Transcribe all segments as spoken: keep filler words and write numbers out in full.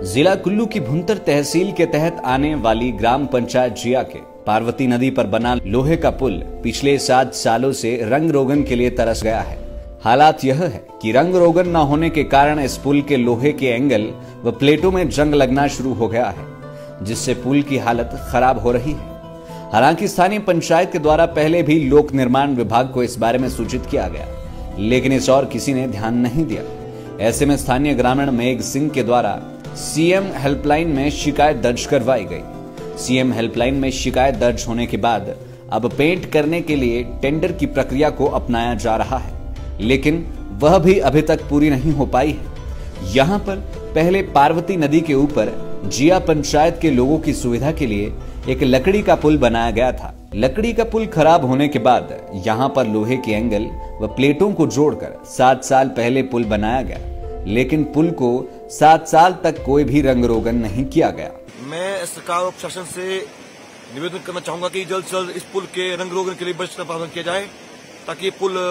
जिला कुल्लू की भुंतर तहसील के तहत आने वाली ग्राम पंचायत जिया के पार्वती नदी पर बना लोहे का पुल पिछले सात सालों से रंग रोगन के लिए तरस गया है। हालात यह है कि रंग रोगन न होने के कारण इस पुल के लोहे के एंगल व प्लेटों में जंग लगना शुरू हो गया है, जिससे पुल की हालत खराब हो रही है। हालांकि स्थानीय पंचायत के द्वारा पहले भी लोक निर्माण विभाग को इस बारे में सूचित किया गया, लेकिन इस और किसी ने ध्यान नहीं दिया। ऐसे में स्थानीय ग्रामीण मेघ सिंह के द्वारा सीएम हेल्पलाइन में शिकायत दर्ज करवाई गई। सीएम हेल्पलाइन में शिकायत दर्ज होने के बाद अब पेंट करने के लिए टेंडर की प्रक्रिया को अपनाया जा रहा है, लेकिन वह भी अभी तक पूरी नहीं हो पाई है। यहाँ पर पहले पार्वती नदी के ऊपर जिया पंचायत के लोगों की सुविधा के लिए एक लकड़ी का पुल बनाया गया था। लकड़ी का पुल खराब होने के बाद यहाँ पर लोहे के एंगल व प्लेटों को जोड़कर सात साल पहले पुल बनाया गया, लेकिन पुल को सात साल तक कोई भी रंग रोगन नहीं किया गया। मैं सरकार और प्रशासन से निवेदन करना चाहूंगा कि जल्द से जल्द इस पुल के रंग रोगन के लिए बजट का प्रावधान किया जाए, ताकि ये पुल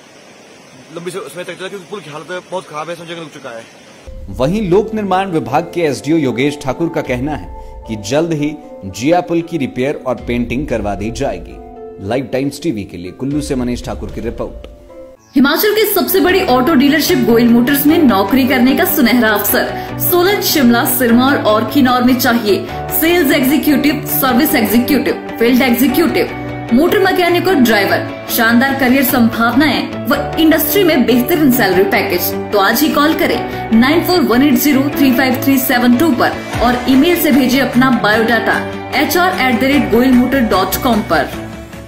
लंबी समय तक चले, क्योंकि पुल की हालत बहुत खराब है, जंग लग चुका है। वहीं लोक निर्माण विभाग के एसडीओ योगेश ठाकुर का कहना है कि जल्द ही जिया पुल की रिपेयर और पेंटिंग करवा दी जाएगी। लाइव टाइम्स टीवी के लिए कुल्लू से मनीष ठाकुर की रिपोर्ट। हिमाचल की सबसे बड़ी ऑटो डीलरशिप गोयल मोटर्स में नौकरी करने का सुनहरा अवसर सोलन, शिमला, सिरमौर और किन्नौर में चाहिए sales executive, service executive, field executive, motor mechanic और ड्राइवर। शानदार करियर संभावनाएं व इंडस्ट्री में बेहतरीन सैलरी पैकेज। तो आज ही कॉल करें nine four one eight zero three five three seven two पर और ईमेल से भेजिए अपना biodata H R at the rate Goyal motor dot com पर।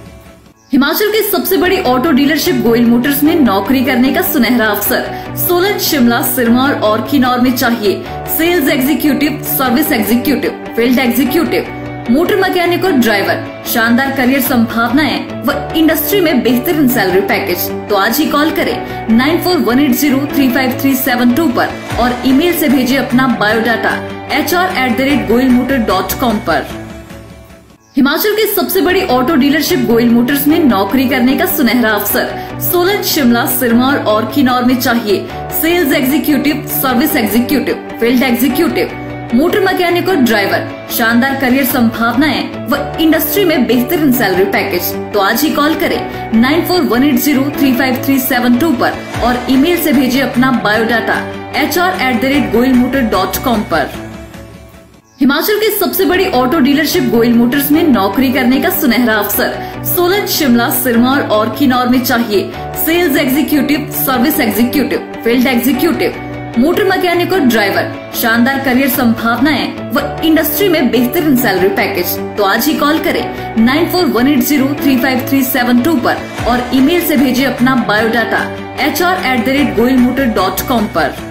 हिमाचल की सबसे बड़ी ऑटो डीलरशिप गोयल मोटर्स में नौकरी करने का सुनहरा अवसर सोलन, शिमला, सिरमौर और किन्नौर में चाहिए sales executive, service executive, field executive, motor mechanic और ड्राइवर। शानदार करियर संभावनाएं व इंडस्ट्री में बेहतरीन सैलरी पैकेज। तो आज ही कॉल करें nine four one eight zero three five three seven two पर और ईमेल से भेजिए अपना biodata H R at the rate Goyal motor dot com पर। हिमाचल की सबसे बड़ी ऑटो डीलरशिप गोयल मोटर्स में नौकरी करने का सुनहरा अवसर सोलन, शिमला, सिरमौर और किन्नौर में चाहिए sales executive, service executive, field executive, motor mechanic और ड्राइवर। शानदार करियर संभावनाएं व इंडस्ट्री में बेहतरीन सैलरी पैकेज। तो आज ही कॉल करें nine four one eight zero three five three seven two पर और ईमेल से भेजिए अपना biodata H R at the rate Goyal motor dot com पर। हिमाचल की सबसे बड़ी ऑटो डीलरशिप गोयल मोटर्स में नौकरी करने का सुनहरा अवसर सोलन, शिमला, सिरमौर और किन्नौर में चाहिए sales executive, service executive, field executive, motor mechanic और ड्राइवर। शानदार करियर संभावनाएं व इंडस्ट्री में बेहतरीन सैलरी पैकेज। तो आज ही कॉल करें nine four one eight zero three five three seven two पर और ईमेल से भेजिए अपना biodata H R at the rate Goyal motor dot com पर।